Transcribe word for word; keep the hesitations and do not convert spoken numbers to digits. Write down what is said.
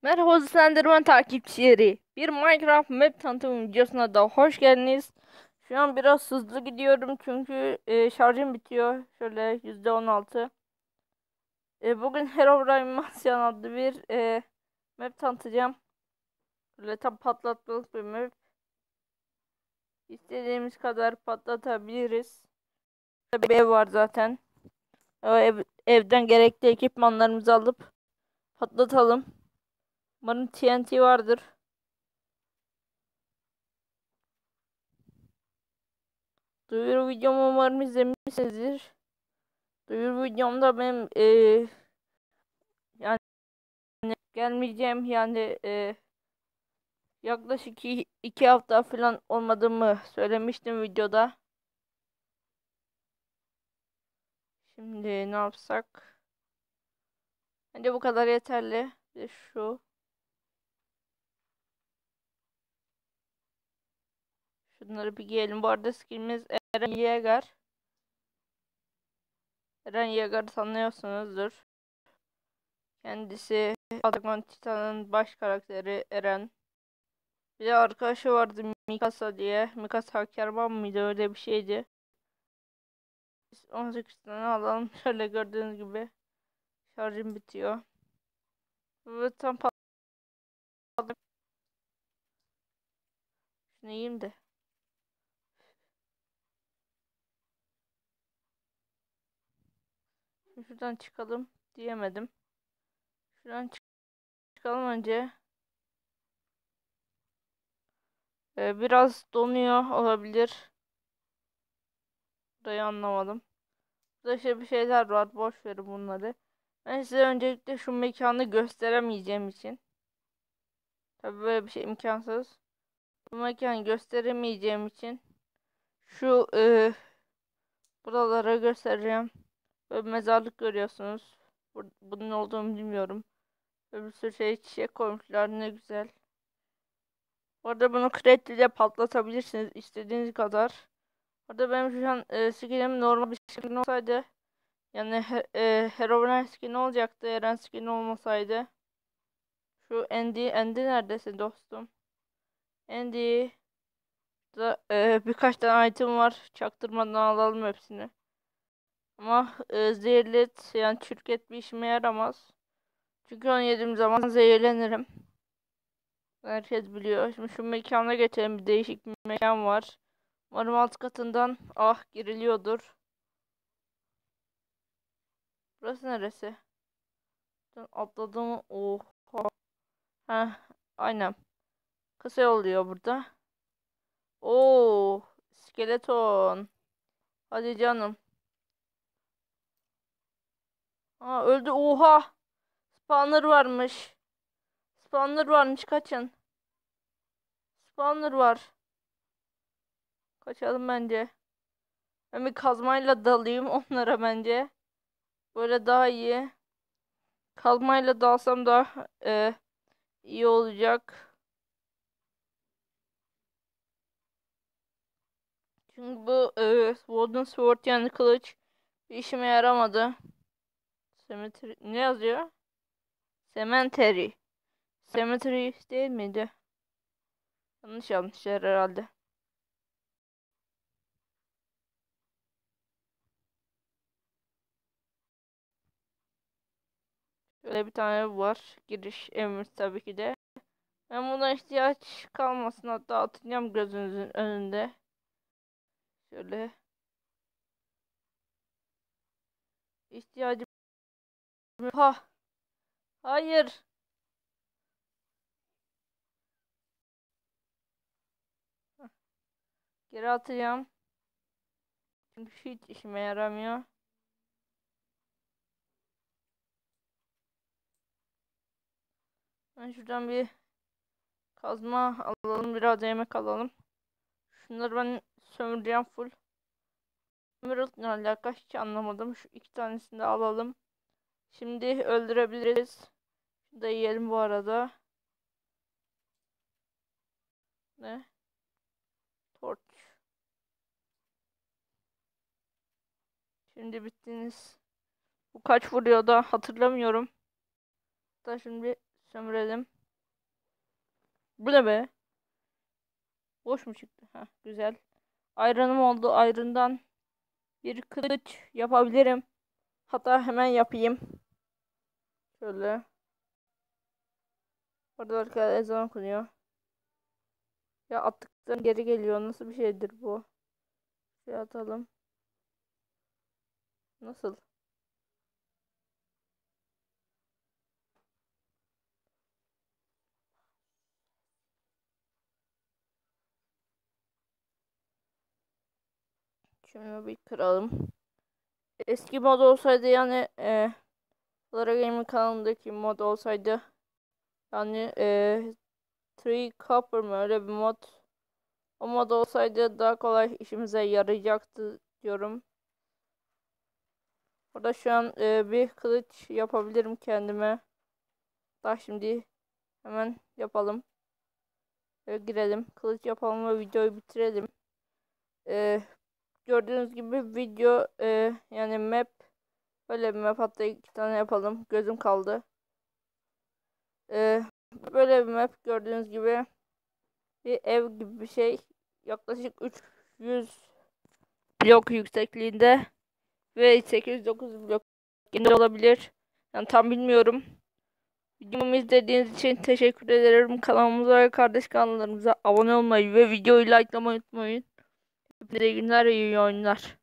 Merhaba Slenderman takipçileri. Bir Minecraft map tanıtım videosuna da hoş geldiniz. Şu an biraz hızlı gidiyorum çünkü e, şarjım bitiyor. Şöyle yüzde on altı. E, bugün Herobrine Mansion adlı bir e, map tanıtacağım. Böyle tam patlatmalık bir map. İstediğimiz kadar patlatabiliriz. Bir ev var zaten. O ev, evden gerekli ekipmanlarımızı alıp patlatalım. Umarım T N T vardır. Duyuru videomu umarım izlemişsinizdir. Duyuru videomda benim eee, yani gelmeyeceğim yani eee, yaklaşık iki, iki hafta falan olmadığımı söylemiştim videoda. Şimdi ne yapsak? Bence bu kadar yeterli. Bir de şu. Şunları bir giyelim. Bu arada skinimiz Eren Yeager. Eren Yeager'ı tanıyorsunuzdur. Kendisi Attack on Titan'ın baş karakteri Eren. Bir de arkadaşı vardı Mikasa diye. Mikasa Hakerman mıydı, öyle bir şeydi. Biz on sekiz tane alalım. Şöyle gördüğünüz gibi şarjım bitiyor. Ve tam patladı. Şunu yiyeyim de. Şimdi şuradan çıkalım diyemedim. Şuradan çık- çıkalım önce. Ee, biraz donuyor olabilir. Burayı anlamadım. Burada işte bir şeyler var. Boş verin bunları. Ben size öncelikle şu mekanı gösteremeyeceğim için. Tabii böyle bir şey imkansız. Bu mekanı gösteremeyeceğim için şu e, buralara göstereceğim. Böyle bir mezarlık görüyorsunuz. Bur bunun olduğunu bilmiyorum. Böyle bir sürü şey çiçek koymuşlar, ne güzel. Orada bunu kredi ile patlatabilirsiniz istediğiniz kadar. Orada benim şu an e, skinim normal bir skin olsaydı, yani he, e, Herobrine skin olacaktı Eren skin olmasaydı. Şu Andy, Andy neredesin dostum? Andy da e, birkaç tane item var. Çaktırmadan alalım hepsini. Ama e, zehirli et, yani çürük et bir işime yaramaz. Çünkü onu yediğim zaman zehirlenirim. Herkes biliyor. Şimdi şu mekana geçelim. Bir değişik bir mekan var. Umarım alt katından ah giriliyordur. Burası neresi? Ben atladım. Oha. Heh, aynen. Kısa yol diyor burada. Oo, skeleton. Hadi canım. Aa, öldü. Oha. Spawner varmış. Spawner varmış. Kaçın. Spawner var. Kaçalım bence. Ben bir kazmayla dalayım onlara bence. Böyle daha iyi. Kazmayla dalsam daha e, iyi olacak. Çünkü bu e, Wooden Sword, yani kılıç, bir işime yaramadı. Cemetery ne yazıyor? Cemetery. Cemetery değil miydi? Yanlış yapmışlar herhalde. Şöyle bir tane ev var. Giriş evimiz tabii ki de. Ben buna ihtiyaç kalmasın, hatta atacağım gözünüzün önünde. Şöyle ihtiyacım. Ha, hayır. Geri atacağım. Çünkü hiç işime yaramıyor. Ben şuradan bir kazma alalım, biraz yemek alalım. Şunları ben sömüreceğim full. Emerald ne alaka, hiç anlamadım. Şu iki tanesini de alalım. Şimdi öldürebiliriz. Şunu da yiyelim bu arada. Ne? Torch. Şimdi bittiniz. Bu kaç vuruyor da hatırlamıyorum. Da şimdi sömürelim. Bu ne be? Boş mu çıktı? Heh, güzel. Ayranım oldu. Ayrından bir kılıç yapabilirim. Hatta hemen yapayım. Şöyle. Orada arkadaşlar ezan okunuyor. Ya attıktan geri geliyor. Nasıl bir şeydir bu? Şey atalım. Nasıl? Şunu bir kıralım. Eski mod olsaydı yani e, Lara Gaming kanalındaki mod olsaydı yani e, Three Copper mı öyle bir mod, o mod olsaydı daha kolay işimize yarayacaktı diyorum. Burada şu an e, bir kılıç yapabilirim kendime. Daha şimdi hemen yapalım. E, girelim. Kılıç yapalım ve videoyu bitirelim. E, gördüğünüz gibi video e, yani map, böyle bir map, hatta iki tane yapalım. Gözüm kaldı. E, böyle bir map gördüğünüz gibi bir ev gibi bir şey. Yaklaşık üç yüz blok yüksekliğinde ve sekiz yüz dokuz blok genişliğinde olabilir. Yani tam bilmiyorum. Videomu izlediğiniz için teşekkür ederim. Kanalımıza ve kardeş kanallarımıza abone olmayı ve videoyu likelamayı unutmayın. Hepinize iyi günler ve iyi oyunlar.